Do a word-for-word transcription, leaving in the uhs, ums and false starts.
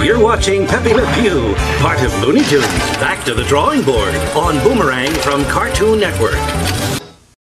You're watching Pepe Le Pew, part of Looney Tunes. Back to the drawing board on Boomerang from Cartoon Network.